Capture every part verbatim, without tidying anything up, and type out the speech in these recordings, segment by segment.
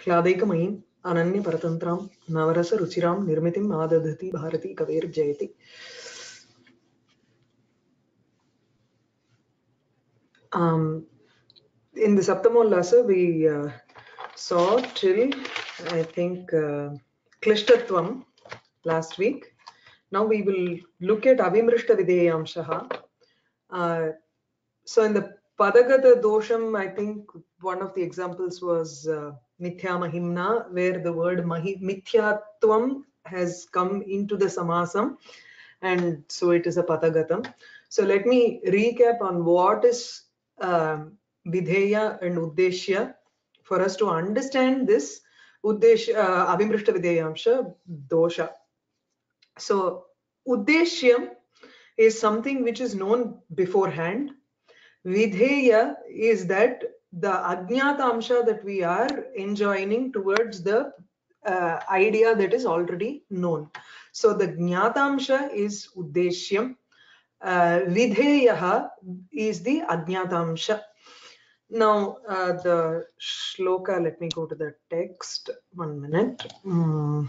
ह्लादैकमयीं अनन्यपरतन्त्रां नवरसरुचिरां निर्मितिम् आदधति Bharti कवेर्जयति. Um, in the Saptamollasa, we uh, saw till, I think, uh, Klishtatvam last week. Now we will look at Avimrishta Videyamshaha. Uh, so in the Padagata Dosham, I think one of the examples was uh, Mithya Mahimna, where the word mahi, Mithyatvam has come into the Samasam, and so it is a Padagatam. So let me recap on what is um, Vidheya and Uddeshya for us to understand this Uddeshya, uh, Avimrishta Videyamsha Dosha. So Uddeshyam is something which is known beforehand. Vidheya is that the Ajnata Amsha that we are enjoining towards the uh, idea that is already known. So the Jnata Amsha is Uddeshyam. Uh, Vidheyaha is the Ajnata Amsha. Now uh, the shloka, let me go to the text. One minute. Mm.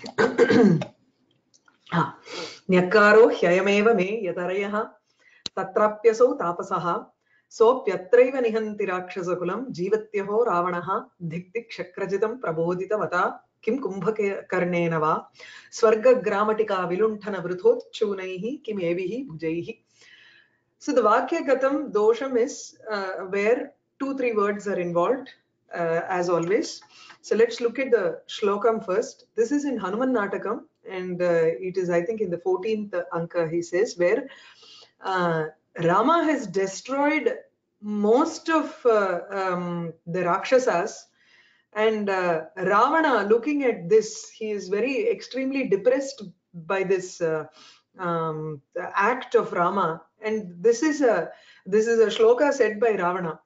न्यक्कारो ह्ययमेव मे यतरयः तत्राप्यसौ तापसः सोऽप्यत्रैव निहन्ति राक्षसकुलं जीवत्यहो रावणः धिक्तिक्षक्रजितं प्रबोधितवता किं कुम्भकर्णेन वा स्वर्गग्रामटिका विलुण्ठनवृथोच्चूनैः किमेभिः भुजैः. So the Vakyagatam dosham is uh, where two, three words are involved, uh, as always. So let's look at the shlokam first. This is in Hanuman Natakam, and uh, it is, I think, in the fourteenth anka, he says, where uh, Rama has destroyed most of uh, um, the Rakshasas, and uh, Ravana, looking at this, he is very extremely depressed by this uh, um, act of Rama. And this is a this is a shloka said by Ravana.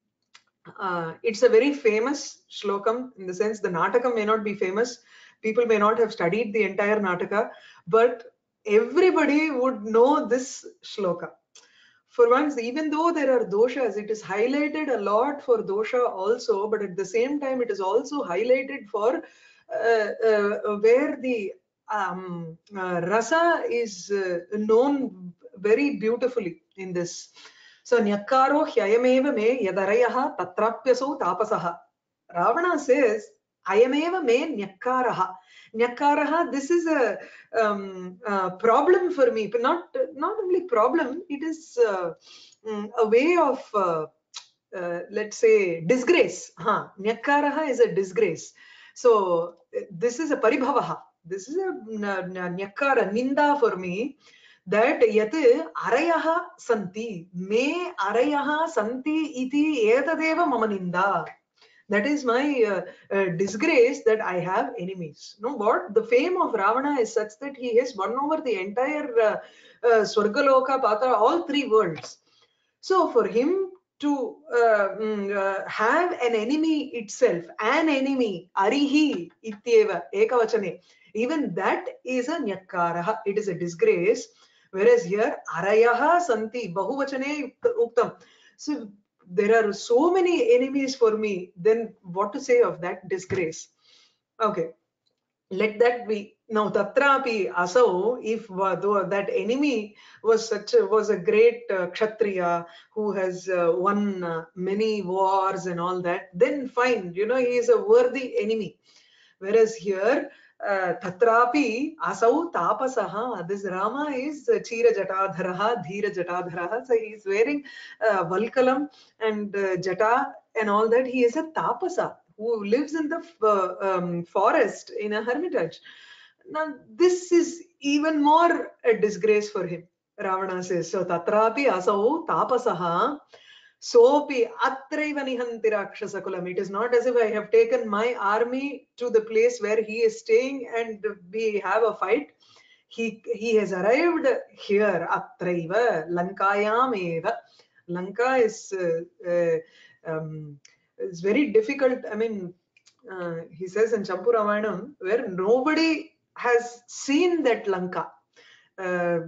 Uh, it's a very famous shlokam in the sense the Natakam may not be famous. People may not have studied the entire Nataka, but everybody would know this shloka. For once, even though there are doshas, it is highlighted a lot for dosha also, but at the same time, it is also highlighted for uh, uh, where the um, uh, rasa is uh, known very beautifully in this. So, Nyakkaro hyayameva me yadarayaha tatrapyaso tapasaha. Ravana says, Ayameva me Nyakkaraha. Nyakkaraha, this is a, um, a problem for me, but not, not only problem, it is uh, a way of, uh, uh, let's say, disgrace. Huh. Nyakkaraha is a disgrace. So, this is a paribhavaha. This is a Nyakkara, ninda for me. That yat arayaha santi, me arayaha santi iti etadeva mama ninda. That is my uh, uh, disgrace that I have enemies. No, what? The fame of Ravana is such that he has won over the entire uh, uh, Swargaloka, Patala, all three worlds. So for him to uh, uh, have an enemy itself, an enemy, arihi ityeva, ekavachane, even that is a nyakkaraha. It is a disgrace. Whereas here, arayaha santi, bahuvachane uktam. So there are so many enemies for me, then what to say of that disgrace? Okay, let that be. Now tatrapi asau, if that enemy was such a, was a great uh, kshatriya who has uh, won uh, many wars and all that, then fine, you know, he is a worthy enemy. Whereas here, uh, tatrapi asau tapasaha, this Rama is chira jatadharaha, dhira jatadharaha, so he is wearing uh, valkalam and uh, jata and all that. He is a tapasa who lives in the uh, um, forest in a hermitage. Now this is even more a disgrace for him, Ravana says. So tatrapi asau tapasaha sopi atraiva nihanti rakshasakulam. It is not as if I have taken my army to the place where he is staying and we have a fight. He he has arrived here, atraiva, lankayam eva. Lanka is uh, uh, um, is very difficult. I mean, uh, he says in Champu Ramayanam, where nobody has seen that Lanka. Uh,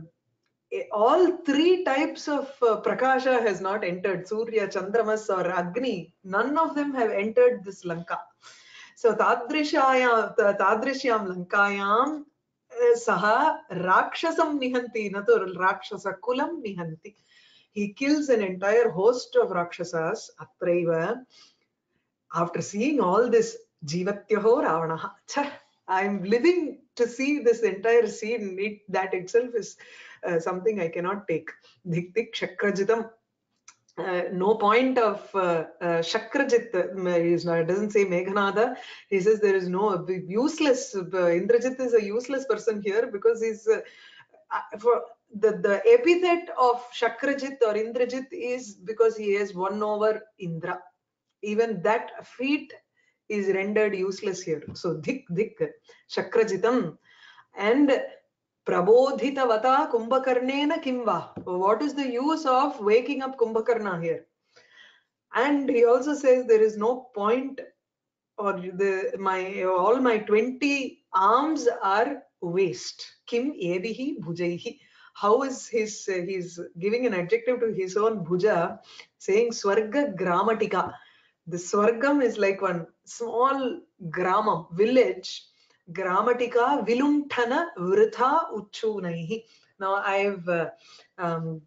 all three types of uh, prakasha has not entered, Surya, Chandramas or Agni. None of them have entered this Lanka. So Tadrishaya, Tadrishyam Lankayam Saha Rakshasam Nihanti, Natur Rakshasa Kulam Nihanti. He kills an entire host of Rakshasas, Atraiva. After seeing all this, Jivatyaho Ravanaha. I'm living to see this entire scene. It, that itself is uh, something I cannot take. Dik Dik Shakrajitam. Uh, no point of uh, uh, Shakrajit, uh, he's not, doesn't say Meghanada. He says there is no useless, uh, Indrajit is a useless person here because he's, uh, for the, the epithet of Shakrajit or Indrajit is because he has won over Indra. Even that feat is rendered useless here. So Dik Dik, Shakrajitam. And Prabodhitavata Kumbhakarnena Kimva. What is the use of waking up Kumbhakarna here? And he also says there is no point, or the my all my twenty arms are waste. Kim evihi bhujaihi. How is his, uh, he's giving an adjective to his own bhuja, saying Swarga Gramatika. The Swargam is like one small gramam, village. Gramatika Vilumthana Vritha Uchunaihi. Now I've uh, um,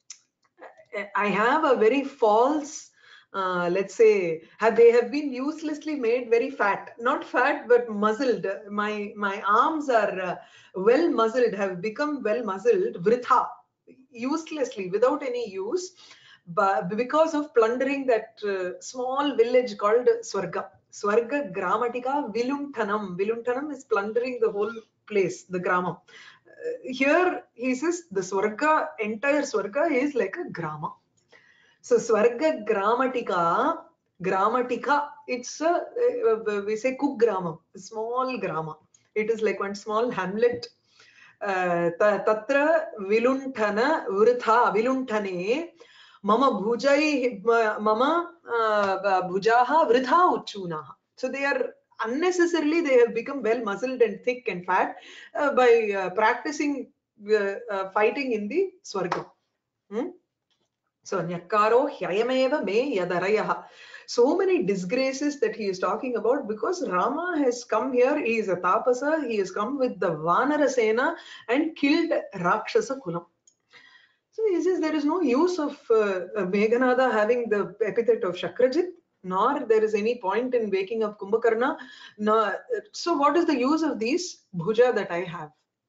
I have a very false, uh, let's say, have, they have been uselessly made very fat, not fat but muzzled. My my arms are uh, well muzzled, have become well muzzled, vritha, uselessly, without any use, but because of plundering that uh, small village called Swarga. Swarga Gramatika Vilumthanam. Vilumthanam is plundering the whole place, the Gramam. Uh, here he says the Swarga, entire Swarga is like a Grama. So Swarga Gramatika, Gramatika, it's a, uh, we say Kugramam, small Grama. It is like one small hamlet. Tatra Vilunthana Vritha Vilunthane. Mama bhujai, mama bhujaha vritha uchunaha. So they are unnecessarily, they have become well muzzled and thick and fat uh, by uh, practicing uh, uh, fighting in the Swarga. Hmm? So Nyakaro hyayameva me yadarayaha. So many disgraces that he is talking about because Rama has come here, he is a tapasa, he has come with the Vanarasena and killed Rakshasa Kulam. So he says there is no use of uh, Meghanada having the epithet of Shakrajit, nor there is any point in waking up Kumbhakarna. No, so what is the use of these bhuja that I have?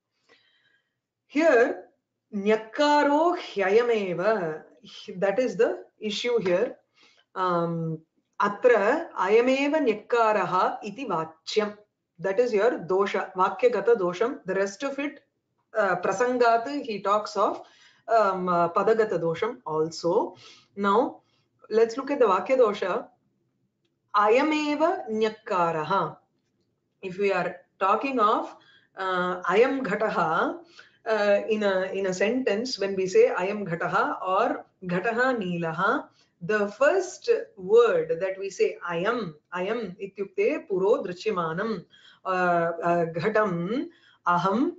Here, Nyakaro Hyayameva, that is the issue here. Um, Atra Ayameva Nyakaraha iti Vachyam. That is your dosha, Vakyagata dosham. The rest of it, uh, Prasangat, he talks of um, uh, Padagata dosham also. Now, let's look at the Vakya dosha. Ayameva Nyakaraha. If we are talking of uh, Ayam Ghataha, uh, in a in a sentence, when we say Ayam Ghataha or Ghataha Neelaha, the first word that we say Ayam, Ayam ityukte puro drishyamanam, Ghatam, Aham,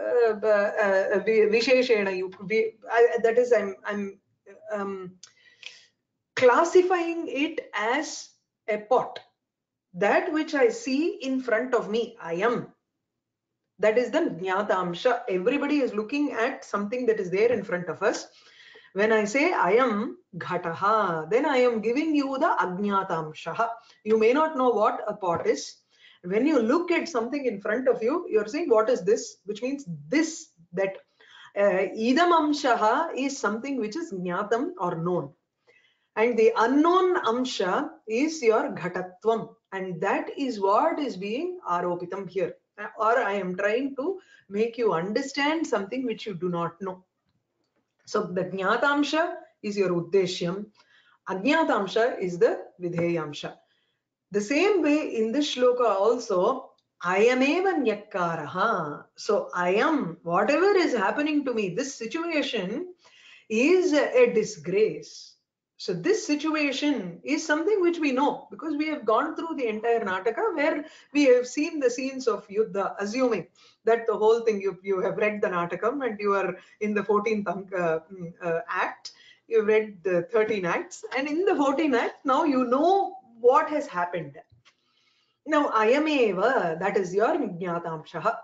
Visheshena, that is, I'm, I'm um, classifying it as a pot. That which I see in front of me, I am. That is the Jnatamsha. Everybody is looking at something that is there in front of us. When I say I am Ghataha, then I am giving you the Ajnatamsha. You may not know what a pot is. When you look at something in front of you, you are saying, what is this? Which means this, that uh, Idam Amshaha is something which is Jnatam or known. And the unknown Amsha is your Ghatatvam. And that is what is being Aropitam here. Or I am trying to make you understand something which you do not know. So the Jnatamsha is your Uddeshyam. Ajnatamsha is the Vidheyamsha. The same way in this shloka also, Ayameva Nyakaraha. So I am, whatever is happening to me, this situation is a disgrace. So this situation is something which we know because we have gone through the entire Nataka where we have seen the scenes of Yuddha, assuming that the whole thing, you, you have read the Natakam and you are in the fourteenth uh, uh, act, you've read the thirteen acts, and in the fourteenth act, now you know what has happened. Now, ayameva, that is your Jnatamsha.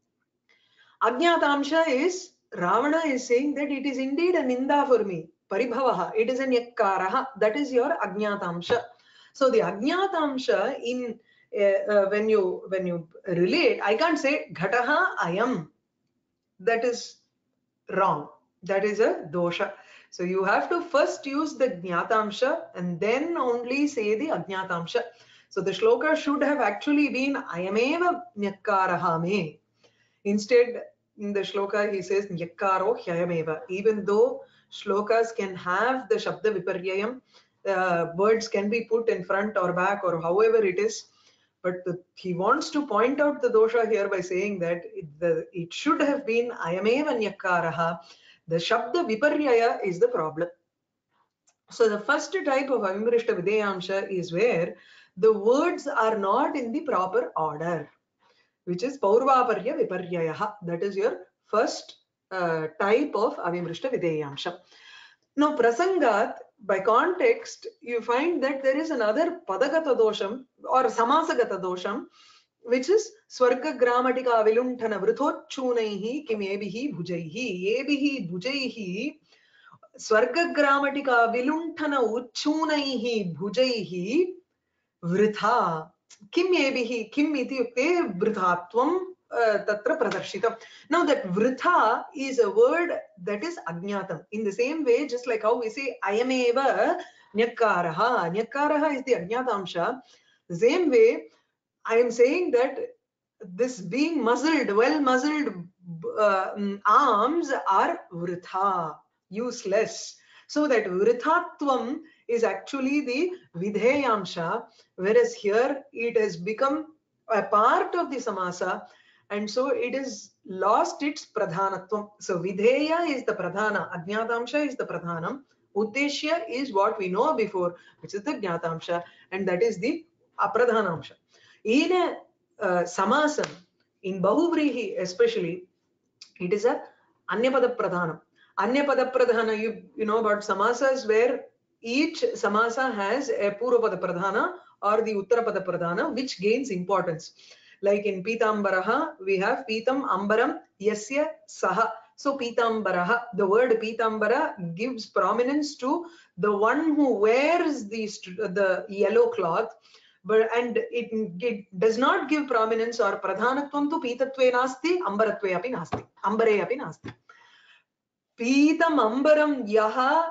Ajnatamsha is, Ravana is saying that it is indeed a ninda for me. Paribhavaha, it is a nyakkaraha. That is your Ajnatamsha. So the Ajnatamsha in uh, uh, when you when you relate, I can't say Ghataha ayam. That is wrong. That is a dosha. So you have to first use the Jnatamsha and then only say the Ajnatamsha. So the shloka should have actually been ayameva nyakkaraha me. Instead, in the shloka, he says Nyakkaro Hyayameva. Even though shlokas can have the Shabda Viparyayam, uh, words can be put in front or back or however it is, but the, he wants to point out the dosha here by saying that it, the, it should have been Ayameva Nyakkaraha. The Shabda Viparyaya is the problem. So the first type of Avimrishta Videyamsha is where the words are not in the proper order, which is Paurvaparya Viparyayaha. That is your first uh, type of Avimrishta Videyamsha. Now, Prasangat, by context, you find that there is another Padagata dosham or Samasagata dosham, which is Swarga Gramatika Viluntana Vruthochunaihi Kim Ebihi Bhujaihi. Ebihi Bhujaihi Swarga Gramatika Viluntana Uchunaihi Bhujaihi Vritha. Kim ebihi, kim ityukte vrithatvam tatra pradarshitam. Now that vritha is a word that is ajnatam. In the same way, just like how we say ayameva nyakkaraha. Nyakkaraha is the ajnatamsha. The same way, I am saying that this being muzzled, well muzzled uh, arms are vritha, useless. So that vrithatvam is actually the vidheyamsha, whereas here it has become a part of the samasa, and so it is lost its pradhanatvam. So vidheya is the pradhana, ajnatamsha is the pradhanam, uddeshya is what we know before, which is the jnatamsha, and that is the apradhanamsha. In a uh, samasam, in bahuvrihi especially, it is a anyapada pradhanam. Anyapada pradhana, you, you know about samasas where each samasa has a purvapada pradhana or the uttarapada pradhana, which gains importance. Like in Pitambaraha, we have Pitam Ambaram Yasya Saha. So Pitambaraha, the word Pitambara gives prominence to the one who wears the, the yellow cloth, but and it, it does not give prominence or pradhanatvam tu Pitatve nasti, Ambaratve api nasti, Ambare api nasti. Pitam Ambaram Yaha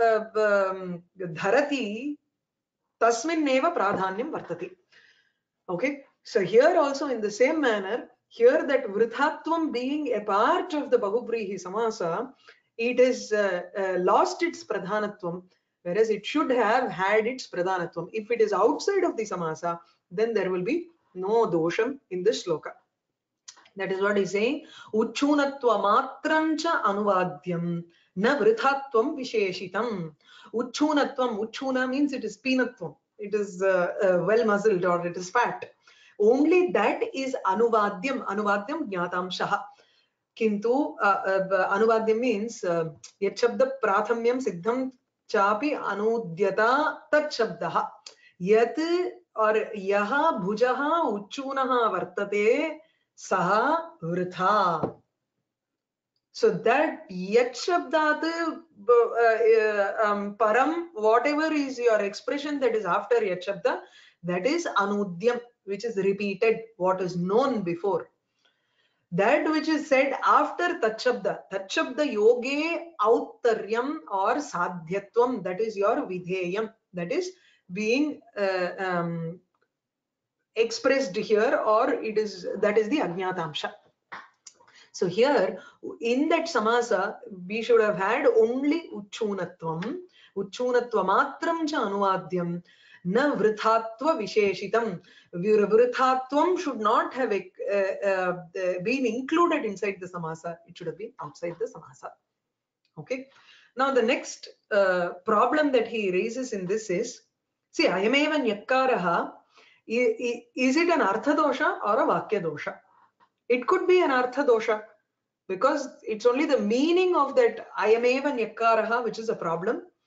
Dharati Tasmin Neva Pradhanyam Vartati. Okay, so here also in the same manner, here that Vrithatvam being a part of the Bahuvrihi Samasa, it has uh, uh, lost its Pradhanatvam, whereas it should have had its Pradhanatvam. If it is outside of the Samasa, then there will be no dosham in this shloka. That is what he's saying. Uchunatva matrancha anuvadyam na vrithatvam visheshitam. Uchunatvam, uchuna means it is peanutvam. It is uh, uh, well muzzled or it is fat. Only that is anuvadyam. Anuvadyam jnatamshaha. Kintu uh, uh, anuvadyam means uh, yat shabda prathamyam siddham chapi anudyata tat shabdaha. Yat or yaha bhujaha uchunaha vartate saha vritha. So that yat shabdat uh, um, param, whatever is your expression that is after yat shabda, that is anudyam, which is repeated, what is known before. That which is said after tachabda, tachabda yoge auttaryam or sadhyatvam, that is your vidheyam, that is being uh, um, expressed here, or it is that is the ajnatamsha. So here in that samasa we should have had only uchunatvam, uchunatva matram cha anuvadyam na vrithatva visheshitam. Vrithatvam should not have uh, uh, been included inside the samasa, it should have been outside the samasa. Okay, now the next uh, problem that he raises in this is, see, ayameva nyakkaraha, is it an artha dosha or a vakya dosha? It could be an artha dosha because it's only the meaning of that ayameva nyakkaraha which is a problem,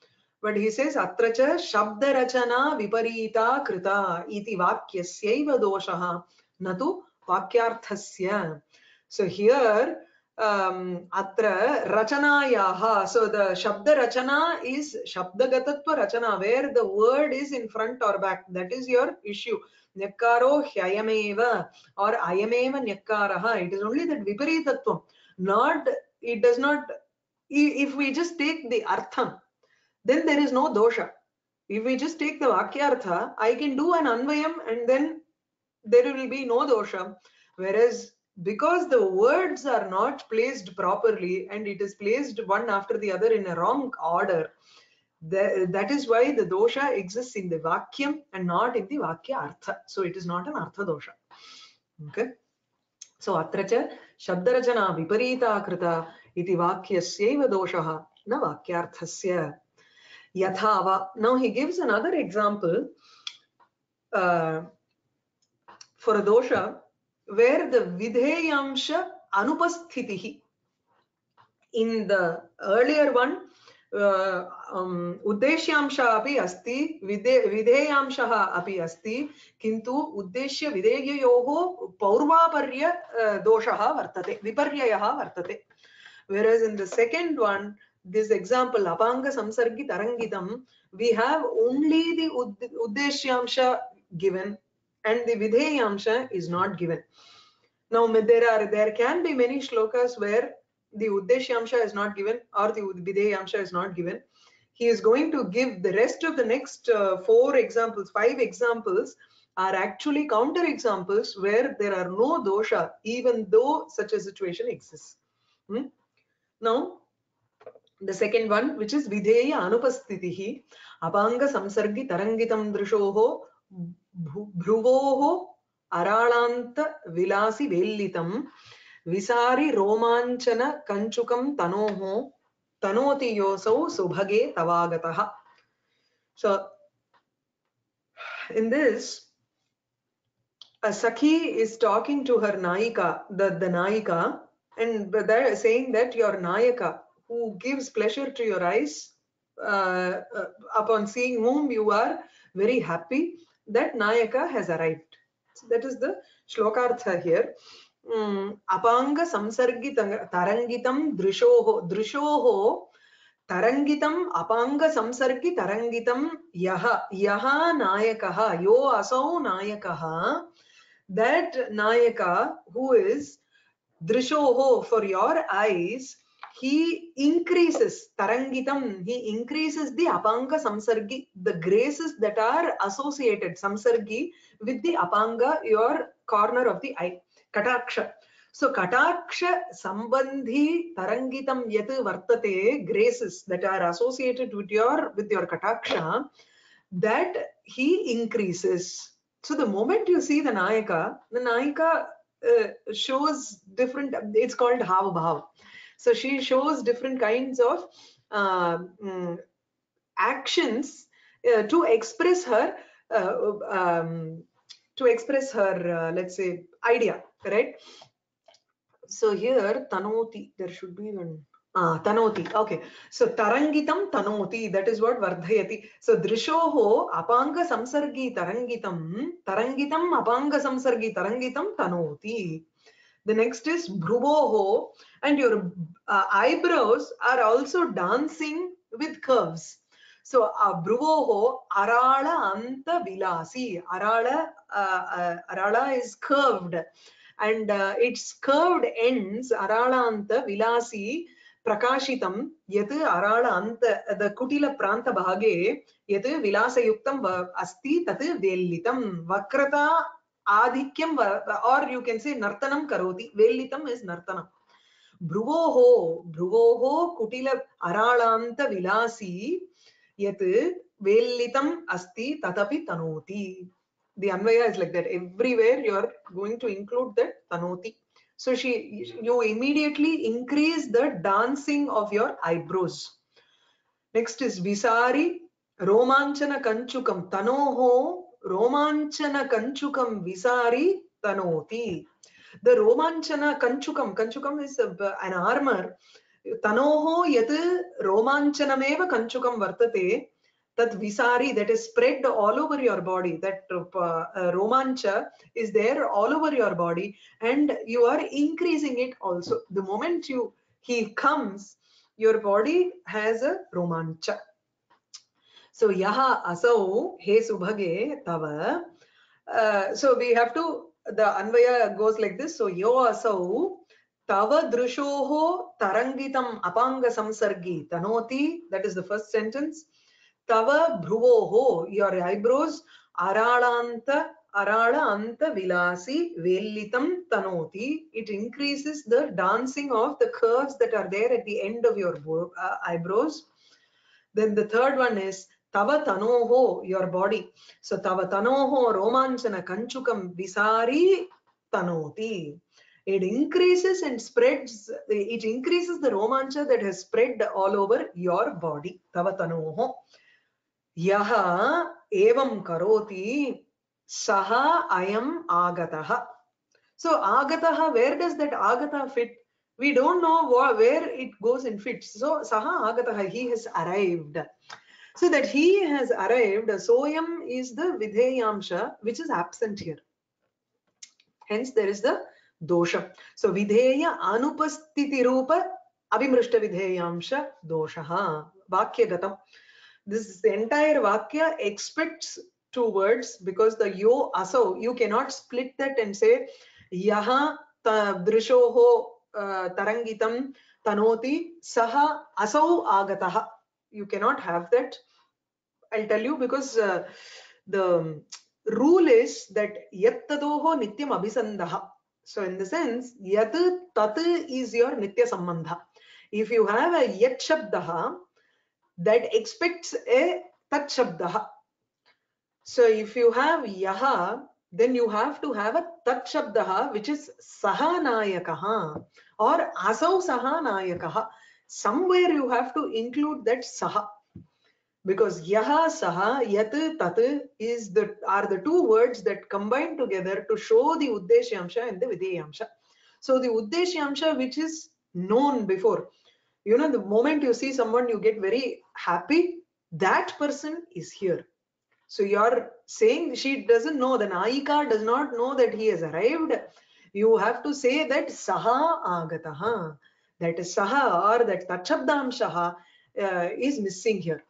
But he says atra cha shabda rachana viparita krita iti vakyasya doshaha natu vakyarthasya. So here um, atra rachanayaha, so the shabda rachana is shabdagatatva rachana, where the word is in front or back. That is your issue. Nyakaro hyayameva or ayameva nyakaraha. It is only that viparitatvam. Not, it does not, if we just take the artham, then there is no dosha. If we just take the vakyartha, I can do an anvayam and then there will be no dosha. Whereas because the words are not placed properly and it is placed one after the other in a wrong order, the, that is why the dosha exists in the vakyam and not in the vakya artha. So it is not an artha dosha. Okay. So atracha shabdarachana viparita krita iti vakyasya doshaha na vakyarthasya yathava. Now he gives another example uh, for a dosha where the vidheyamsha anupasthitihi. In the earlier one, uh, um, uddeshyamsha api asti, vidheyamshaha api asti, kintu uddeshya vidheyayoho paurvaparya uh, doshaha vartate, viparyayaha vartate. Whereas in the second one, this example, apanga samsargi tarangitam, we have only the uddeshyamsha given and the vidheyamsha is not given. Now there are there can be many shlokas where the uddeshyamsha is not given or the vidheyamsha is not given. He is going to give the rest of the next uh, four examples, five examples are actually counter examples where there are no dosha, even though such a situation exists. Hmm? Now, the second one, which is vidheya anupasthitihi, apanga samsargi tarangitam drishoho bhruvoho aralanta vilasi vellitam visari romanchana kanchukam tanoho tanoti yosau subhage tavagataha. So, in this, a Sakhi is talking to her Naika, the, the Naika, and they're saying that your Nayaka, who gives pleasure to your eyes, uh, uh, upon seeing whom you are very happy, that Nayaka has arrived. So that is the shlokartha here. Mm, apanga samsargi tarangitam drishoho. Drishoho tarangitam apanga samsargi tarangitam yaha. Yaha nayakaha. Yo asau nayakaha. That Nayaka, who is drishoho, for your eyes, he increases tarangitam, he increases the apanga samsargi, the graces that are associated samsargi with the apanga, your corner of the eye, kataksha. So kataksha sambandhi tarangitam yat vartate, graces that are associated with your with your kataksha, that he increases. So the moment you see the Nayaka, the Nayaka uh, shows different, it's called Hav Bhav. So she shows different kinds of uh, um, actions uh, to express her, uh, um, to express her, uh, let's say, idea, right? So here, Tanoti, there should be one. Ah, Tanoti. Okay. So Tarangitam Tanoti, that is what Vardhayati. So Drishoho Apanga Samsargi Tarangitam, Tarangitam Apanga Samsargi Tarangitam Tanoti. The next is Bhruvoho, and your uh, eyebrows are also dancing with curves. So uh, Bhruvoho Arala Anta Vilasi. Arala, uh, uh, Arala is curved. And uh, its curved ends, Aralanta Vilasi Prakashitam, Yat Aralanta, the Kutila Pranta Bhage, Yat Vilasa Yuktam Asti Tat Vellitam, Vakrata Adhikyam, or you can say Nartanam Karoti, Vellitam is Nartanam. Bhruvoho, Bhruvoho Kutila Aralanta Vilasi, Yat Vellitam Asti Tatapi Tanoti. The Anvaya is like that. Everywhere you are going to include that Tanoti. So she, you immediately increase the dancing of your eyebrows. Next is Visari Romanchana Kanchukam Tanoho Romanchana Kanchukam Visari Tanoti. The Romanchana Kanchukam, Kanchukam is a, an armor. Tanoho yat Romanchanameva Kanchukam Vartate. Tat visari, that is spread all over your body. That uh, uh, romancha is there all over your body, and you are increasing it also. The moment you he comes, your body has a romancha. So yaha asau he subhage tava. Uh, so we have to, the anvaya goes like this. So yo asau tava drushoho tarangitam apanga samsargi tanoti. That is the first sentence. Tava bhruvoho, your eyebrows, aralanta arala anta vilasi vellitam tanoti. It increases the dancing of the curves that are there at the end of your uh, eyebrows. Then the third one is tava tanoho, your body. So tava tanoho romanchana kanchukam visari tanoti. It increases and spreads, it increases the romancha that has spread all over your body. Tava tanoho. Yaha evam karoti saha ayam agataha. So agataha, where does that agata fit? We don't know where it goes and fits. So saha agataha, he has arrived. So that he has arrived, soyam is the vidheyamsha which is absent here. Hence there is the dosha. So vidheya anupastiti rupa abhimrishta vidheyamsha doshaha vakyagatam. This the entire vakya expects two words, because the yo asau, you cannot split that and say yaha drishoho tarangitam tanoti saha asau agataha. You cannot have that. I'll tell you, because uh, the rule is that yat tadoho nityam abhisandaha. So in the sense, yat tat is your nitya sambandha. If you have a yat shabdaha, that expects a tat shabdaha. So if you have yaha, then you have to have a tat shabdaha, which is sahanayakaha or asau sahanayakaha. Somewhere you have to include that saha, because yaha saha yat tat is the are the two words that combine together to show the uddeshyamsha and the videyamsha. So the uddeshyamsha, which is known before, you know, the moment you see someone, you get very happy. That person is here. So you're saying she doesn't know, the Naika does not know that he has arrived. You have to say that saha agataha. That is saha, or that tachabdamshaha uh, is missing here.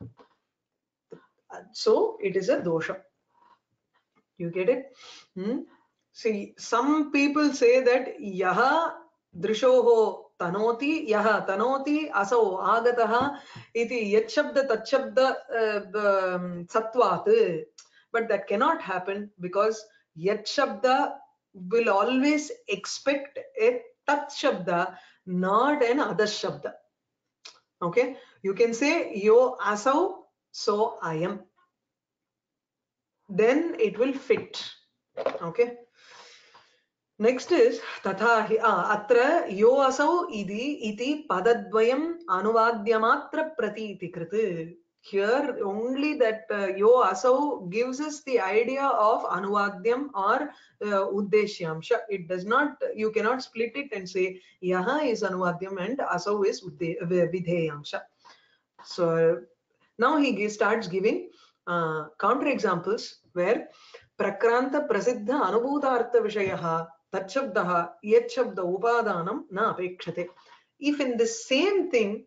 So it is a dosha. You get it? Hmm? See, some people say that yaha drishoho tanoti, yaha tanoti asau agataha iti yat shabda tat shabda satvat. But that cannot happen, because yat shabda will always expect a tat shabda, not an adas shabda. Okay? You can say yo asau, so I am. Then it will fit. Okay? Next is tatha ah, atra yo asau idi iti padadvayam anuvadyamatra pratiti kriti. Here only that uh, yo asau gives us the idea of anuvadyam or uh, uddeshyamsha. It does not, you cannot split it and say yaha is anuvadyam and asau is vidheyamsha. So now he starts giving uh, counter examples where prakranta prasiddha anubhutartha vishayaha tachabdaha yachabda upadanam na apekshate. If in the same thing,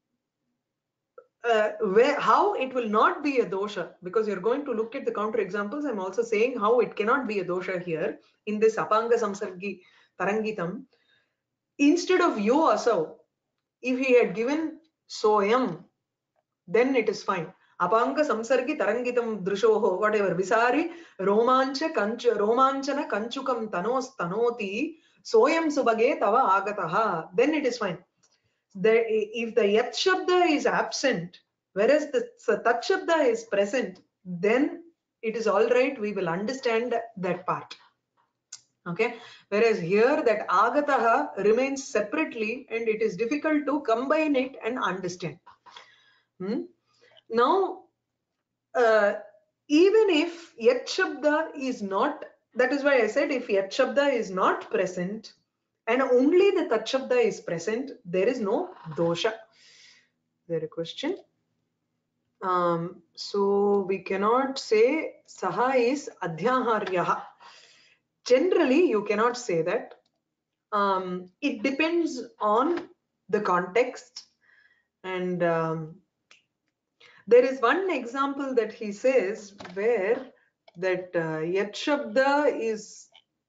uh, where how it will not be a dosha, because you're going to look at the counter examples. I'm also saying how it cannot be a dosha here in this apanga samsargi tarangitam. Instead of yo asau, if he had given soyam, then it is fine. Apanga samsargi tarangitam drushoho, whatever, visari romancha kanch romanchana kanchukam tanos tanoti soyam subage tava agataha, then it is fine. The, if the yat shabda is absent, whereas the tat shabda is present, then it is all right, we will understand that part. Okay, whereas here that agataha remains separately and it is difficult to combine it and understand. Hmm? Now, uh, even if yat shabda is not, that is why I said if yat shabda is not present and only the tat shabda is present, there is no dosha. Is there a question? Um, so we cannot say saha is adhyaharyaha. Generally, you cannot say that. Um, it depends on the context. And um, there is one example that he says where that uh, yat shabda is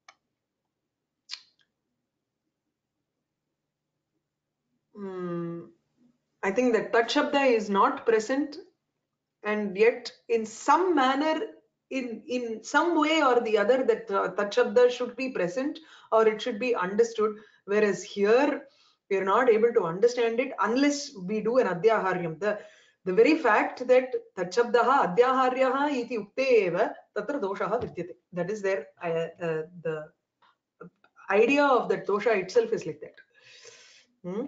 um, I think that tat shabda is not present, and yet in some manner, in in some way or the other, that uh, tat shabda should be present or it should be understood, whereas here we are not able to understand it unless we do an adhyaharyam. The the very fact that tat shabdaha adhyaharyaha iti ukte eva tatra doshaha vidyate, that is there. Uh, uh, the idea of that dosha itself is like that. Hmm?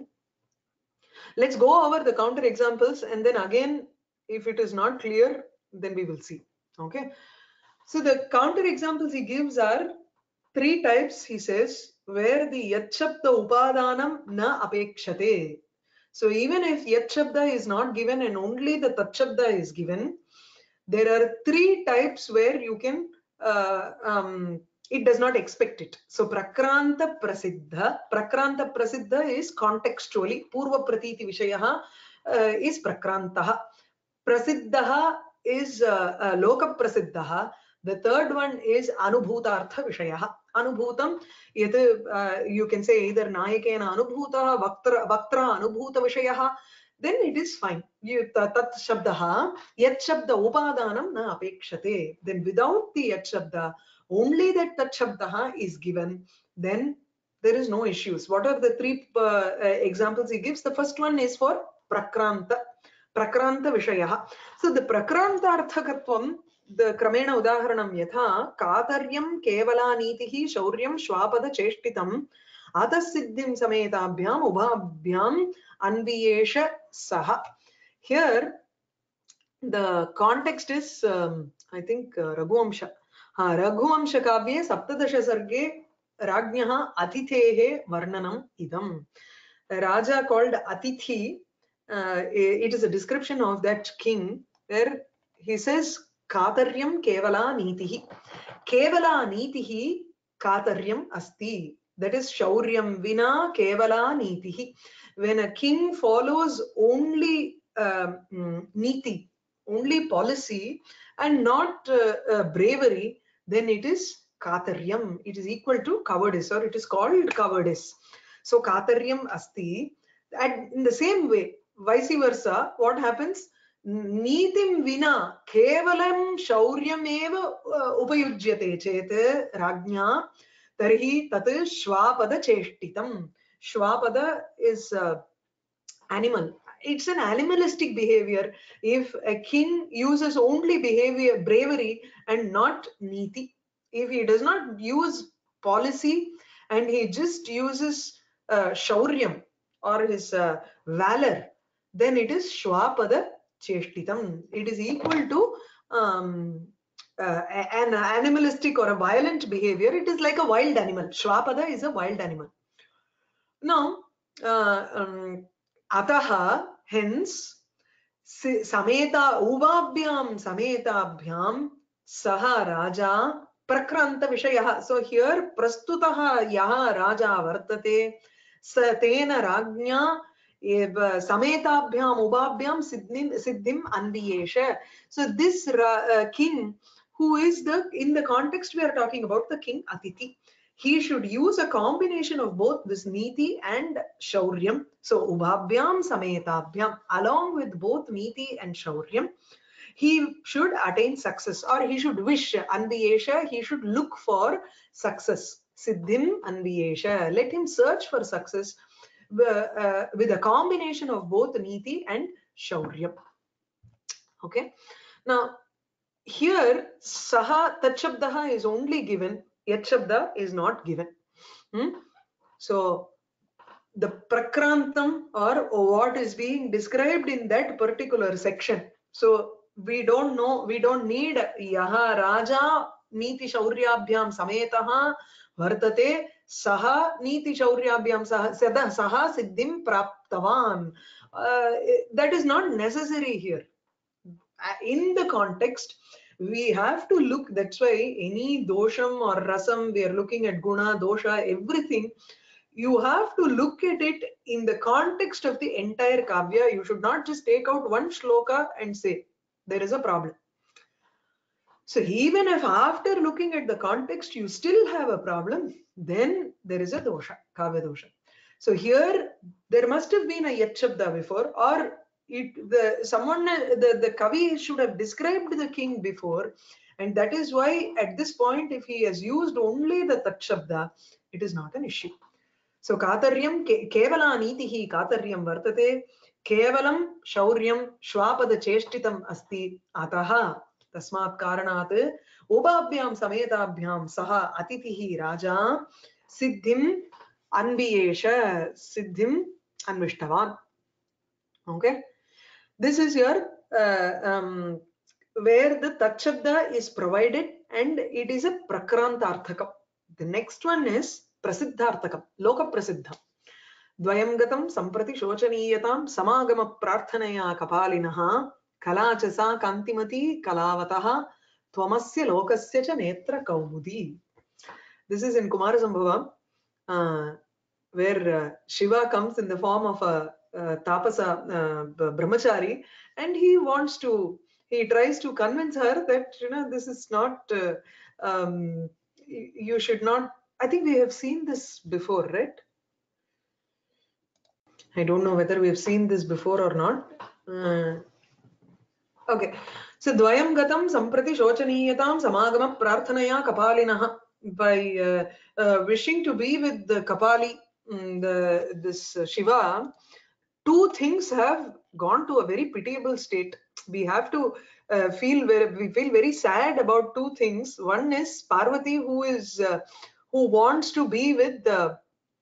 Let's go over the counter examples, and then again, if it is not clear, then we will see. Okay. So the counter examples he gives are three types, he says, where the yat shabda upadanam na apekshate. So even if yat shabda is not given and only the tat shabda is given, there are three types where you can uh, um, it does not expect it. So prakranta prasiddha, prakranta prasiddha is contextually, purva pratiti vishayaha uh, is prakrantaha, prasiddha is uh, uh, loka prasiddha. The third one is anubhutartha vishayaha. Anubhutam, yat uh, you can say either nayakena anubhutaha, vaktra vaktra anubhuta vishayaha, then it is fine. You tat shabdaha yat shabda upadanam na apekshate. Then without the yat shabda, only that tat shabdaha is given, then there is no issues. What are the three uh, uh, examples he gives? The first one is for prakranta, prakranta vishayaha. So the prakranta arthakatvam, the kramena udaharanam yatha kataryam kevala nitihi shauryam shwapada cheshtitam atasiddhim sametabhyam ubhabhyam anviyesha saha. Here the context is um, I think uh, Raghuamsha. Ha, Raghuamsha kavye saptadasha sarge rajnyaha atithehe varnanam idam. A Raja called Atithi, uh, it is a description of that king where he says Kataryam kevala nitihi. Kevala nitihi Kataryam asti. That is Shauryam vina kevala nitihi. When a king follows only um, niti, only policy and not uh, uh, bravery, then it is Kataryam. It is equal to cowardice, or it is called cowardice. So Kataryam asti. And in the same way, vice versa, what happens? Nitim vina kevalam shauryam eva upayujyate chet rajnya tarhi tat shwapada cheshtitam. Shwapada is uh, animal. It's an animalistic behavior. If a king uses only behavior, bravery and not niti, if he does not use policy and he just uses uh, shauryam or his uh, valor, then it is shwapada cheshtitam. It is equal to um, uh, an animalistic or a violent behavior. It is like a wild animal. Shwapada is a wild animal. Now, uh, um, ataha, hence, sameta uvabhyam sametabhyam saha raja prakranta vishayah. So here, prastutaha yaha raja vartate sa tena rajnya sametabhyam ubabhyam siddhim siddhim anviyesha. So this uh, king, who is the, in the context we are talking about, the king Atithi, he should use a combination of both this niti and shauryam. So ubhabhyam sametabhyam, along with both niti and shauryam, he should attain success, or he should wish anviyesha, he should look for success. Siddhim anviyesha, let him search for success uh, uh, with a combination of both niti and shauryam. Okay. Now here saha tat shabdaha is only given, yat shabda is not given. Hmm? So the prakrantam, or what is being described in that particular section. So we don't know, we don't need yaha raja niti shauryabhyam sametaha vartate saha niti shauryabhyam saha saha siddhim praptavan. Uh, that is not necessary here. in the context, we have to look. That's why any dosham or rasam, we are looking at guna, dosha, everything. You have to look at it in the context of the entire kavya. You should not just take out one shloka and say there is a problem. So even if after looking at the context you still have a problem, then there is a dosha, kavya dosha. So here there must have been a yat shabda before, or it the someone the the kavi should have described the king before, and that is why at this point if he has used only the tat shabda, it is not an issue. So kataryam kevala nitihi kataryam vartate kevalam shauryam shwapada cheshtitam asti ataha tasmat karanat ubabhyam sametabhyam saha atitihi raja siddhim anviyesha siddhim anvishtavan. Okay, this is your uh, um, where the tat shabda is provided and it is a prakrantarthakam. The next one is prasiddharthakam, loka prasiddham. Dvayam gatam samprati shochaniyatam samagama prarthanaya kapalinaha kalachasa kantimati kalavataha tvamasya lokasya cha netra kaumudi. This is in Kumarasambhava, uh, where uh, Shiva comes in the form of a uh, tapasa, uh, brahmachari, and he wants to, he tries to convince her that, you know, this is not, uh, um, you should not, I think we have seen this before, right? I don't know whether we have seen this before or not. Uh, okay. So, Dvayam Gatam Samprati Shochaniyatam Samagama Prarthanaya Kapalinaha. By uh, uh, wishing to be with the Kapali, um, the, this uh, Shiva, two things have gone to a very pitiable state. We have to uh, feel very, we feel very sad about two things. One is Parvati, who is uh, who wants to be with the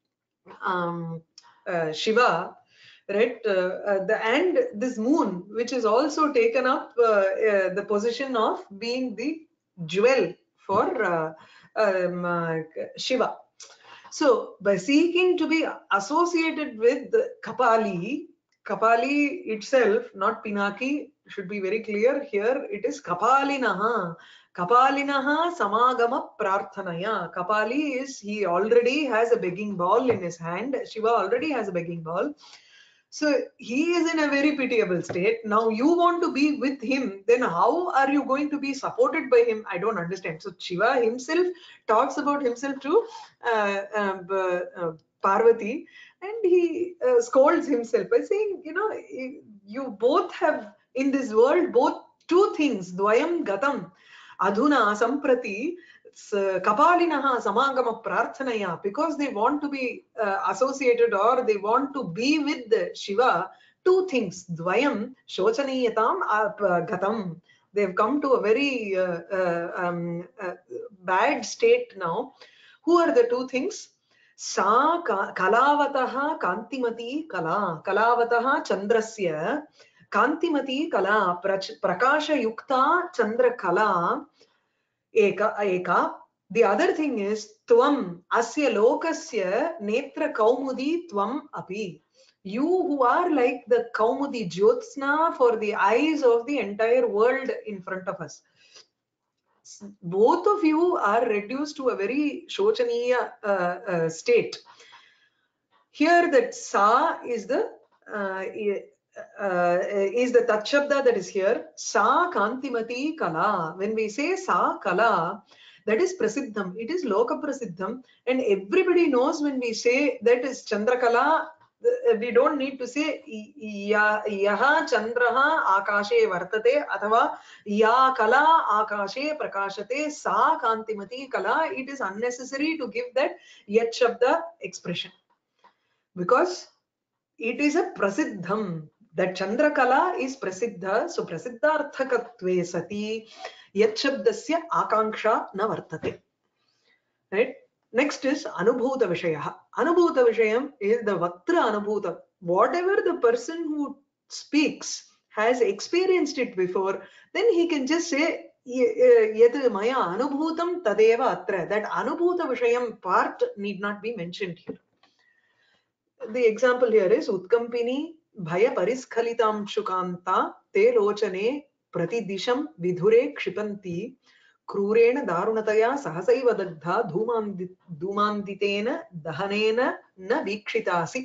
um, uh, Shiva, right? Uh, uh, the and this moon, which is also taken up uh, uh, the position of being the jewel for uh, um, uh, Shiva. So by seeking to be associated with Kapali, Kapali itself, not Pinaki, should be very clear here, it is Kapalinaha. Kapalinaha samagama prarthanaya. Kapali is, he already has a begging bowl in his hand. Shiva already has a begging bowl. So he is in a very pitiable state. Now you want to be with him, then how are you going to be supported by him? I don't understand. So Shiva himself talks about himself to uh, uh, uh, Parvati, and he uh, scolds himself by saying, you know, you both have in this world both two things, dvayam gatam, adhuna samprati, Kapalinaha samagama prarthanaya, because they want to be uh, associated or they want to be with the Shiva, two things, dvayam shochaniyatam gatam. They've come to a very uh, uh, um, uh, bad state now. Who are the two things? Sa kalavataha kantimati kala. Kalavataha chandrasya kantimati kala prakasha yukta chandra kala eka eka. The other thing is tvam asya lokasya netra kaumudi tvam api. You who are like the kaumudi jyotsna for the eyes of the entire world in front of us. Both of you are reduced to a very shochaniya uh, uh, state. Here that sa is the uh, uh, is the tat shabda that is here. Sa kantimati kala. When we say sa kala, that is prasiddham. It is loka prasiddham, and everybody knows when we say that is chandrakala. We don't need to say yaha chandraha akashe vartate athava ya kala akashe prakashate sa kantimati kala. It is unnecessary to give that yat shabda expression, because it is a prasiddham. That chandrakala is prasiddha. So prasiddharthakatve sati yat shabdasya akanksha na vartate. Right? Next is anubhuta vishaya. Anubhuta vishayam is the vaktra anubhuta. Whatever the person who speaks has experienced it before, then he can just say yad maya anubhutam tadeva atra. That anubhuta vishayam part need not be mentioned here. The example here is Utkampini Bhaya Pariskhalitam Shukanta Te Lochane pratidisham vidhure kshipanti krurena darunataya sahasaiva dagdha dhumanditena dahanena na vikshitasi.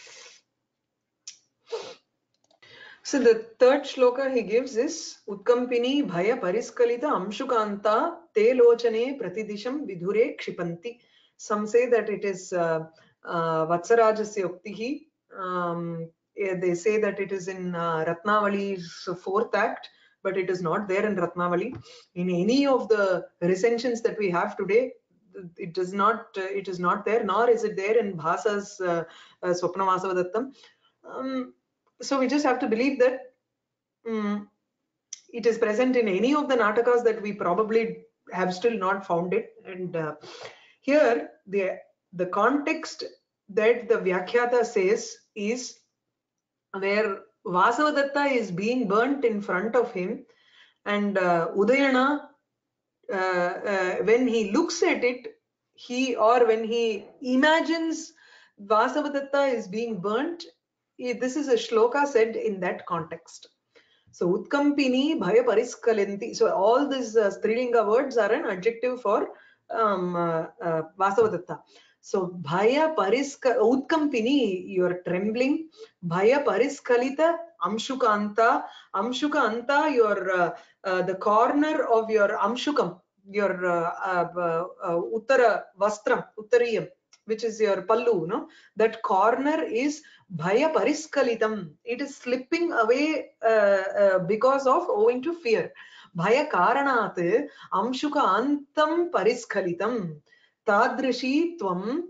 So the third shloka he gives is Utkampini Bhaya Pariskalita Amshukanta Te Lochane Pratidisham Vidhure Kshipanti. Some say that it is uh, uh, Vatsarajasya Uktihi. Um, they say that it is in uh, Ratnavali's fourth act, but it is not there in Ratnavali. In any of the recensions that we have today, it does not. Uh, it is not there, nor is it there in Bhasa's uh, uh, Swapnavasavattam. Um, so we just have to believe that um, it is present in any of the natakas that we probably have still not found it. And uh, here the the context that the Vyakhyata says is where Vasavadatta is being burnt in front of him, and uh, Udayana, uh, uh, when he looks at it, he or when he imagines Vasavadatta is being burnt, this is a shloka said in that context. So Utkampini Bhaya Pariskalenti. So all these uh, Strilinga words are an adjective for um, uh, uh, Vasavadatta. So Bhaya Pariska Utkampini, you are trembling. Bhaya Pariskalita Amshukanta. Amshukanta, your uh, uh, the corner of your Amshukam, your uh, uh, uh, Uttara Vastram, Uttariyam, which is your pallu, no? That corner is Bhaya Pariskalitam. It is slipping away uh, uh, because of owing to fear. Bhaya Karanat Amshuka Antam Pariskalitam. Tadrishi Tvam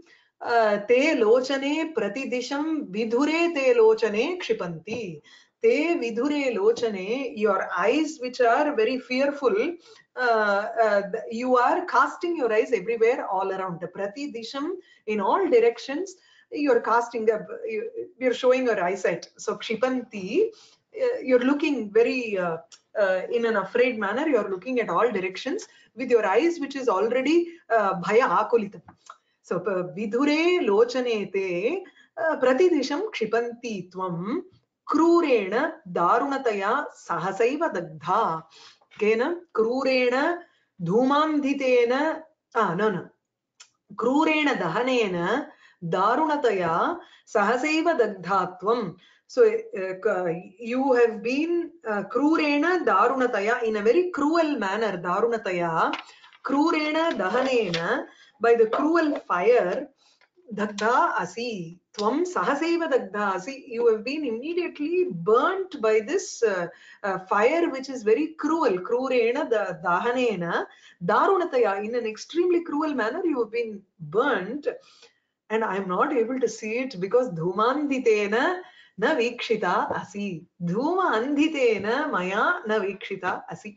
Te Lochane Pratidisham Vidhure Te Lochane Kshipanti. Te Vidhure Lochane, your eyes which are very fearful, uh, uh, you are casting your eyes everywhere all around. The Pratidisham in all directions. You're casting up, you're showing your eyesight. So Kshipanti, you're looking very uh, uh, in an afraid manner, you're looking at all directions with your eyes which is already uh, bhaya akulita. So vidhure lochane te pratidisham kshipanti tvam krurena darunataya sahasaiva dagdha. Kena krurena dhumandhitena, ah no no krurena dahanena darunataya sahasaiva dagdhatvam. So uh, you have been uh, krurena darunataya, in a very cruel manner. Darunataya krurena dahanena, by the cruel fire. Dagdha asi tvam sahasaiva dagdha asi, you have been immediately burnt by this uh, uh, fire which is very cruel. Krurena dahanena darunataya, in an extremely cruel manner you have been burnt, and I am not able to see it because dhumanditena na vikshita asi. Dhuma andhitena maya na vikshita asi.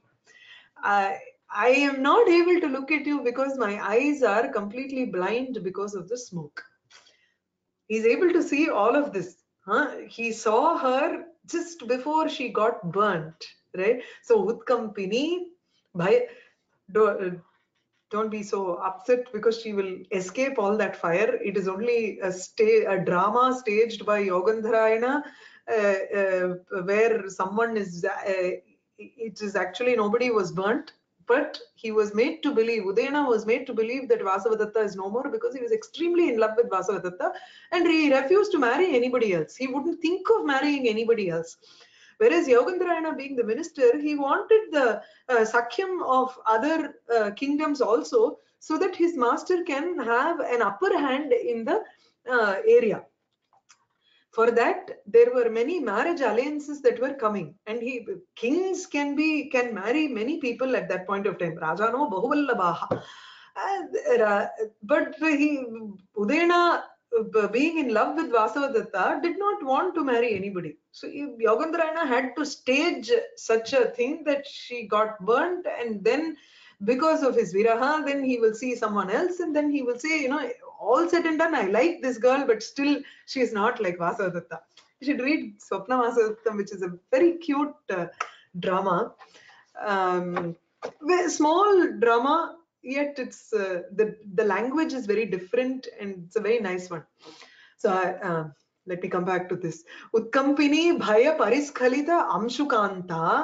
I, I am not able to look at you because my eyes are completely blind because of the smoke. He's able to see all of this. Huh? He saw her just before she got burnt, right? So Utkampini, bhai, do, don't be so upset because she will escape all that fire. It is only a, sta a drama staged by Yogandharayana uh, uh, where someone is, uh, it is actually nobody was burnt, but he was made to believe, Udayana was made to believe that Vasavadatta is no more because he was extremely in love with Vasavadatta and he refused to marry anybody else. He wouldn't think of marrying anybody else. Whereas Yogandharayana, being the minister, he wanted the uh, Sakhyam of other uh, kingdoms also, so that his master can have an upper hand in the uh, area. For that, there were many marriage alliances that were coming, and he kings can be can marry many people at that point of time. Rajano Bahuvallabaha. Uh, but he Udayana, being in love with Vasavadatta, did not want to marry anybody. So Yogandharayana had to stage such a thing that she got burnt, and then because of his viraha, then he will see someone else, and then he will say, you know, all said and done, I like this girl, but still she is not like Vasavadatta. You should read Swapna Vasavadatta, which is a very cute uh, drama. Um, small drama, yet it's uh, the the language is very different and it's a very nice one. So uh, let me come back to this. Utkampini Bhaya Pariskhalita Amshukanta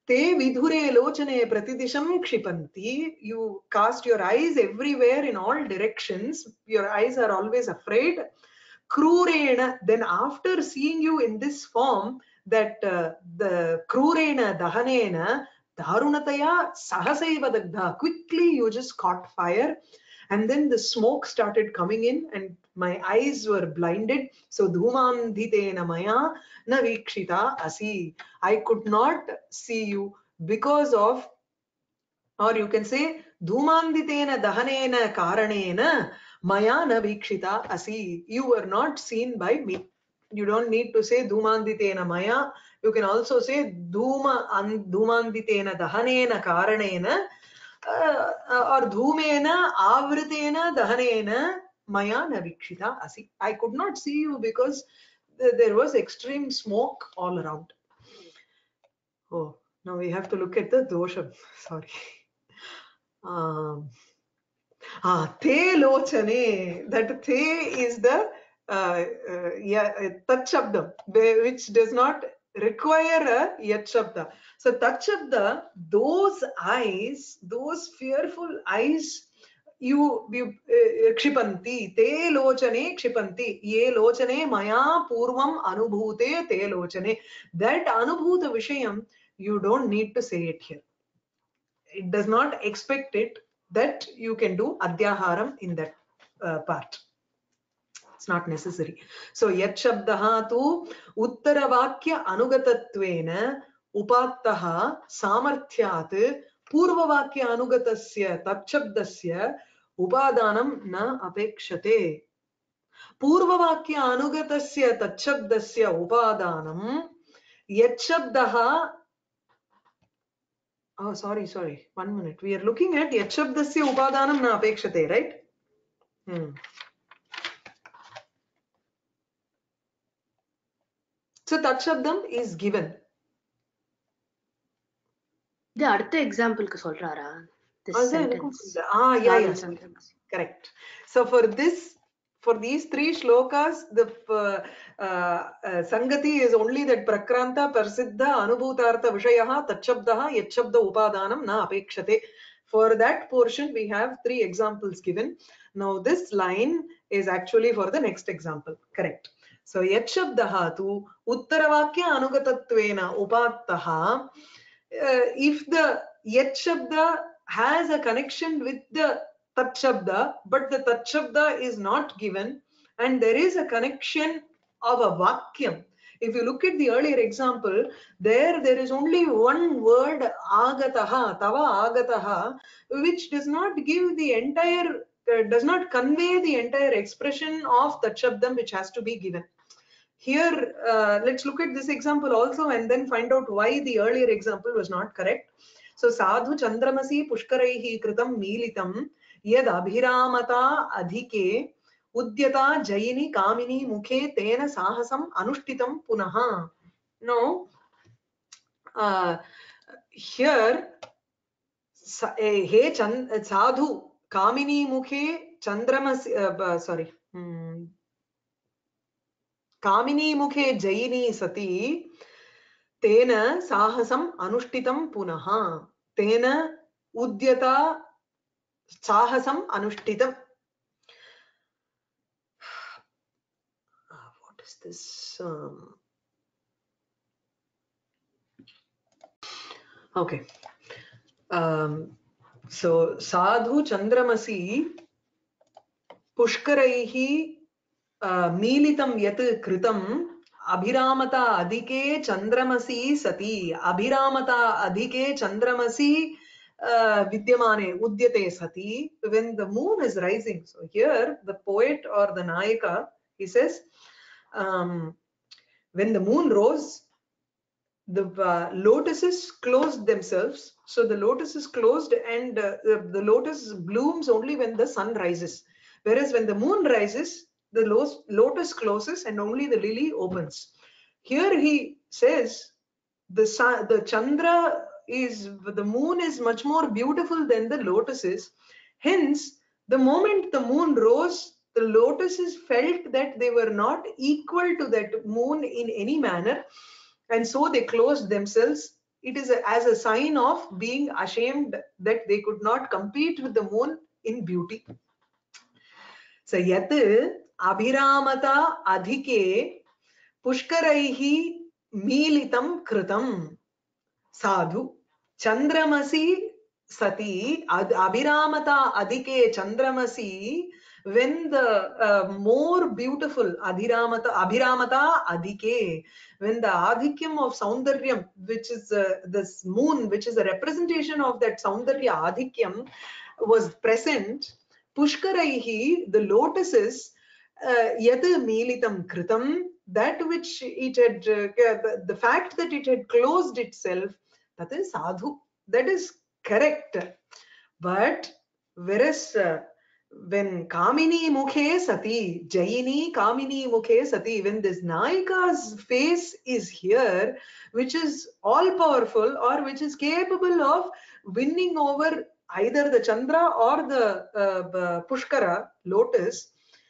Te vidhure lochane pratidisham kshipanti. You cast your eyes everywhere in all directions. Your eyes are always afraid. Krurena. Then after seeing you in this form, that uh, the krurena dahanena darunataya sahasaiva dagdha. Quickly you just caught fire. And then the smoke started coming in and my eyes were blinded. So dhumandhitena maya na vikshita asi. I could not see you because of, or you can say dhumandhitena dahanena karanena maya na vikshita asi. You were not seen by me. You don't need to say dhumandhitena maya. You can also say dhuma dhumandhitena dahanena karanena uh, or dhumena avritena dahanena maya na vikshita asi. I could not see you because th there was extreme smoke all around. Oh, now we have to look at the dosham. Sorry. Um, ah, te lochane. That te is the uh, uh, yeah, tat shabdam, which does not require a yat shabda. So tat shabda, those eyes, those fearful eyes, you, you uh, kshipanti, te lochane kshipanti, ye lochane maya purvam anubhute te lochane. That anubhuta vishayam, you don't need to say it here. It does not expect it that you can do adhyaharam in that uh, part. It's not necessary. So yat shabdaha tu uttaravakya anugatatvena upattaha samarthyat purvavakya anugatasya tat shabdasya upadanam na apekshate. Purvavakya anugatasya tat shabdasya upadanam yat shabdaha. Oh, sorry, sorry. One minute. We are looking at Yachabdasya Upadanam na apekshate, right? Hmm. So Tatshabdam is given. The அடுத்த எக்ஸாம்பிளுக்கு சொல்றாரா? This sentence. Ah, yeah, yeah. Correct. So for this, for these three shlokas, the uh, uh, uh, Sangati is only that Prakranta, Parsiddha, Anubhutartha, Vishayaha, Tatshabdaha, Yachabda Upadanam na apekshate. For that portion, we have three examples given. Now this line is actually for the next example. Correct. So Yachabdaha tu Uttaravakya Anugatatvena Upattaha. Uh, if the Yat Shabda has a connection with the Tat Shabda, but the Tat Shabda is not given, and there is a connection of a Vakyam. If you look at the earlier example, there there is only one word Agataha, Tava Agataha, which does not give the entire, uh, does not convey the entire expression of Tat Shabdam which has to be given. Here, uh, let's look at this example also and then find out why the earlier example was not correct. So, sadhu chandramasi pushkaraihi kritam militam yad abhiramata adhike udyata jayini kamini mukhe tena sahasam anushtitam punaha. Now, uh, here, he sadhu kamini mukhe chandramasi, uh, sorry. Hmm. Kamini mukhe jayini sati tena sahasam anushtitam punaha. Tena udyata sahasam anushtitam. What is this? Um, okay. Um, so sadhu chandramasi pushkaraihi Uh, militam yat kritam abhiramata adhike chandramasi sati abhiramata adhike chandramasi uh, vidyamane udyate sati, when the moon is rising. So here the poet or the nayaka, he says, um, when the moon rose, the uh, lotuses closed themselves. So the lotus is closed and uh, the, the lotus blooms only when the sun rises, whereas when the moon rises, the lotus closes and only the lily opens. Here he says the sun, the Chandra is, the moon is much more beautiful than the lotuses. Hence, the moment the moon rose, the lotuses felt that they were not equal to that moon in any manner, and so they closed themselves it is a, as a sign of being ashamed that they could not compete with the moon in beauty. So yat abhiramata adhike pushkaraihi militam kritam sadhu chandramasi sati ad abhiramata adhike chandramasi, when the uh, more beautiful adhiramata abhiramata adhike, when the adhikyam of saundaryam, which is uh, this moon, which is a representation of that saundarya adhikyam, was present, pushkaraihi, the lotuses, uh, yad militam kritam, that which it had, uh, the, the fact that it had closed itself, that is sadhu, that is correct. But whereas uh, when Kamini Mukhe Sati, Jayini Kamini Mukhe Sati, when this Naika's face is here, which is all powerful or which is capable of winning over either the Chandra or the uh, Pushkara, lotus,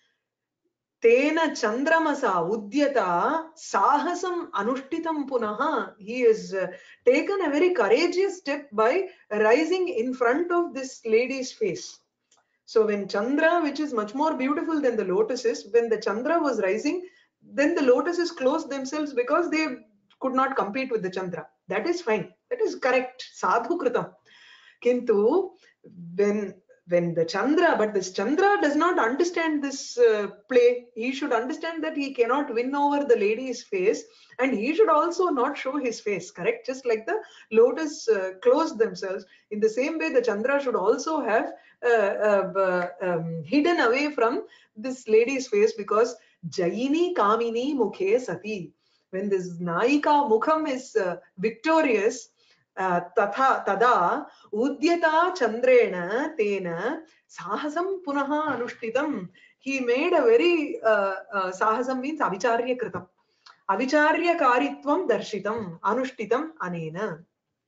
Tena Chandramasa Udyata Sahasam Anushtitam Punaha. He has uh, taken a very courageous step by rising in front of this lady's face. So when Chandra, which is much more beautiful than the lotuses, when the Chandra was rising, then the lotuses closed themselves because they could not compete with the Chandra. That is fine. That is correct. Sadhu Kritam. Kintu, when when the Chandra, but this Chandra does not understand this uh, play. He should understand that he cannot win over the lady's face, and he should also not show his face, correct? Just like the lotus uh, closed themselves, in the same way the Chandra should also have uh, uh, um, hidden away from this lady's face, because Jayini Kamini Mukhe Sati. When this Naika Mukham is uh, victorious, तथा तदा उद्यता चंद्रेण तेन साहसम पुनः अनुष्ठितम. He made a very uh, uh, sahasam means avicharya kritam, avicharya karitvam darshitam anushtitam anena.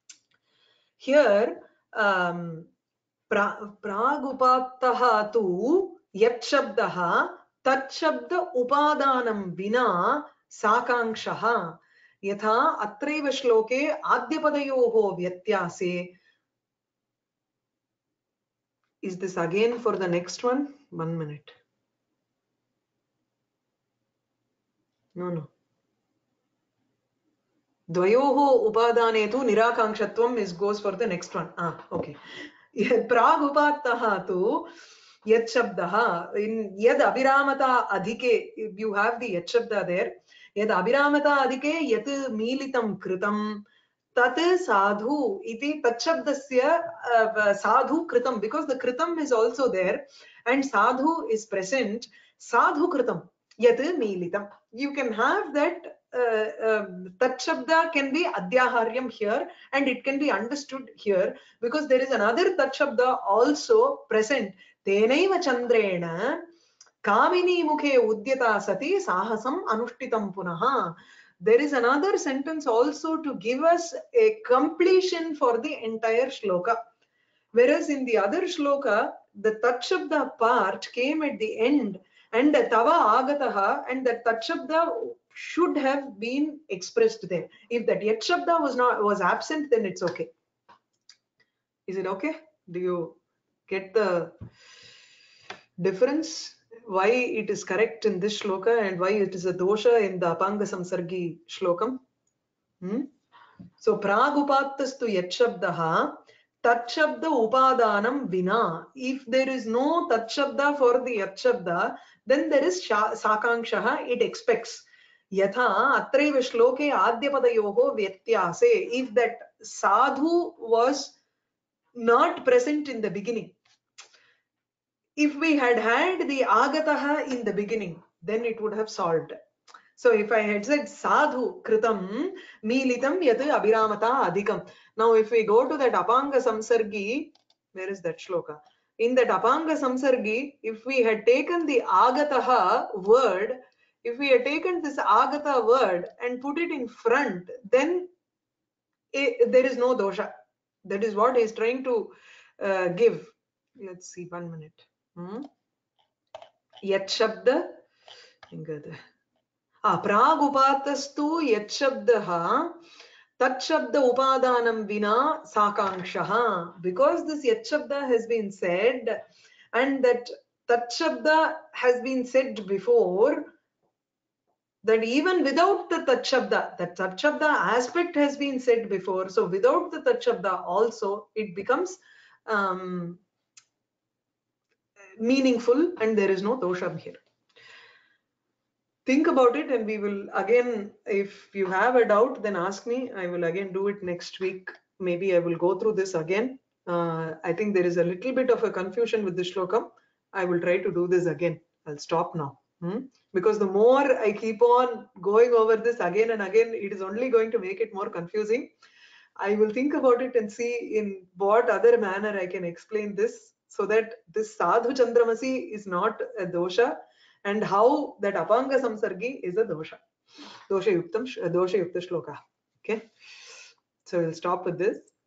Here um, pra, pragupattaha tu yat shabdaha tat shabda upadanam vina sakangshaha. यथा अत्रैव श्लोके आद्यपदयोः व्यत्यासे. Is this again for the next one? One minute. No, no. Dvayoho upadane tu nirakangshatvam is goes for the next one. Ah, okay. Pragupattaha tu yat shabdaha. In yad abhiramata adhike, you have the yat shabda there. Yad abhiramata adhike yat militam kritam tat sadhu iti tat shabdasya uh, sadhu kritam, because the kritam is also there and sadhu is present. Sadhu kritam yat militam. You can have that uh, uh, tat shabda can be adhyaharyam here and it can be understood here, because there is another tat shabda also present. Tenaiva chandrena Kamini mukhe udyata sati sahasam anushtitam punaha. There is another sentence also to give us a completion for the entire shloka. Whereas in the other shloka, the tat shabda part came at the end and tava agataha, and that tat shabda should have been expressed there. If that yat shabda was not was absent, then it's okay. Is it okay? Do you get the difference? Why it is correct in this shloka and why it is a dosha in the Apanga Samsargi shlokam? Hmm? So, pragupattastu yat shabdaha tat shabda upadanam vina. If there is no tat shabda for the yat shabda, then there is sakangshaha, it expects. Yatha atraiva shloke adyapadayoho vyatyase. If that sadhu was not present in the beginning, if we had had the agataha in the beginning, then it would have solved. So if I had said sadhu kritam militam yat abhiramata adhikam. Now if we go to that Apanga Samsargi, where is that shloka? In that Apanga Samsargi, if we had taken the agataha word, if we had taken this agata word and put it in front, then it, there is no dosha. That is what he is trying to uh, give. Let's see, one minute. Hmm? Yat shabda ah, pragupatastu yat shabdaha tat shabda upadanam vina sakangshaha. Because this yat shabda has been said, and that tat shabda has been said before, that even without the tat shabda, the tat shabda aspect has been said before. So without the tat shabda also, it becomes um, meaningful, and there is no dosham here. Think about it, and we will again, if you have a doubt, then ask me. I will again do it next week. Maybe I will go through this again. Uh, I think there is a little bit of a confusion with this shlokam. I will try to do this again. I'll stop now. Hmm? Because the more I keep on going over this again and again, it is only going to make it more confusing. I will think about it and see in what other manner I can explain this, so that this sadhu chandramasi is not a dosha, and how that apanga samsargi is a dosha. Dosha yuktam, dosha yukta shloka. Okay. So we'll stop with this.